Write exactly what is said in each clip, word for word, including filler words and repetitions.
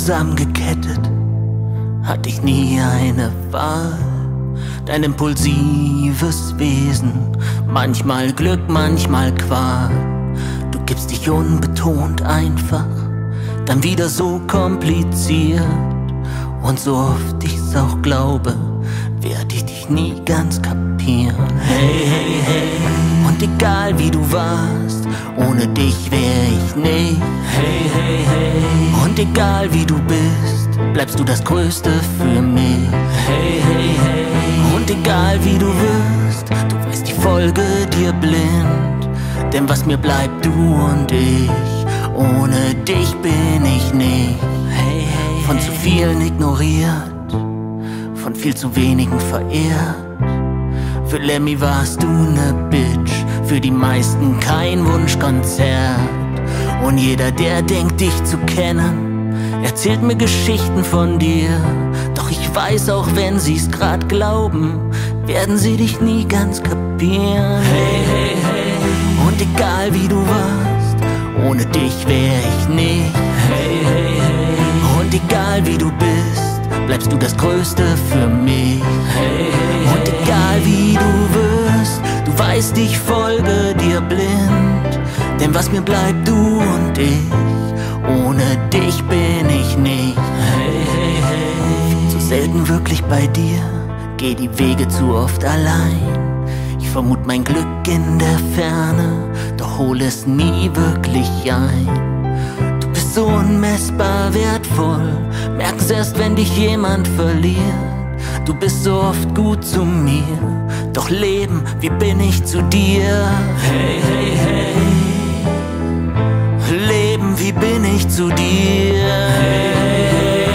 zusammengekettet, hatte ich nie eine Wahl. Dein impulsives Wesen, manchmal Glück, manchmal Qual. Du gibst dich unbetont einfach, dann wieder so kompliziert. Und so oft ich's auch glaube, werd ich dich nie ganz kapieren. Hey, hey, hey. Und egal wie du warst, ohne dich wär ich nicht. Hey, hey, hey. Und egal wie du bist, bleibst du das Größte für mich. Hey, hey, hey. Und egal wie du wirst, du weißt, ich folge dir blind. Denn was mir bleibt, du und ich, ohne dich bin ich nicht. Hey, hey, von zu vielen ignoriert, von viel zu wenigen verehrt. Für Lemmy warst du ne Bitch, für die meisten kein Wunschkonzert. Und jeder, der denkt, dich zu kennen, erzählt mir Geschichten von dir. Doch ich weiß, auch wenn sie's grad glauben, werden sie dich nie ganz kapieren. Hey, hey, hey. Und egal wie du warst, ohne dich wär ich nicht. Hey, hey, hey. Und egal wie du bist, bleibst du das Größte für mich. Hey, hey, und egal wie du wirst, du weißt, ich folge dir blind. Denn was mir bleibt, du und ich, ohne dich bin ich nicht. Hey, hey, hey. Zu selten wirklich bei dir, geh die Wege zu oft allein. Ich vermut mein Glück in der Ferne, doch hol es nie wirklich ein. Du bist so unmessbar wertvoll, merk's erst, wenn dich jemand verliert. Du bist so oft gut zu mir, doch Leben, wie bin ich zu dir? Hey, hey, hey. Leben, wie bin ich zu dir? Hey, hey,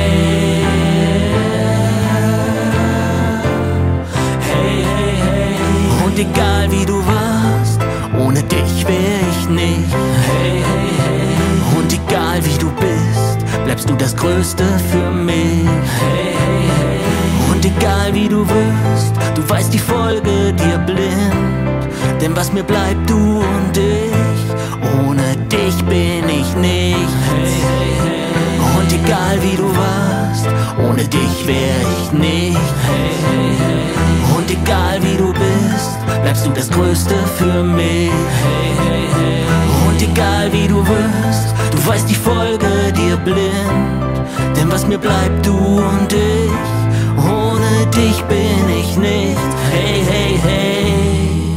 hey, hey, hey. Und egal wie du warst, ohne dich wär ich nicht. Hey, hey, hey. Und egal wie du bist, bleibst du das Größte für mich. Hey, hey, hey. Und egal wie du wirst, du weißt, ich folge dir blind. Denn was mir bleibt, du und ich, ohne dich bin ich nicht. Hey, hey, hey. Und egal wie du warst, ohne dich wär ich nicht. Hey, hey, hey. Und egal wie du bist, bleibst du das Größte für mich. Hey, hey, hey. Und egal wie du wirst, du weißt, ich folge dir blind. Denn was mir bleibt, du und ich, ohne dich bin ich nicht. Hey, hey, hey.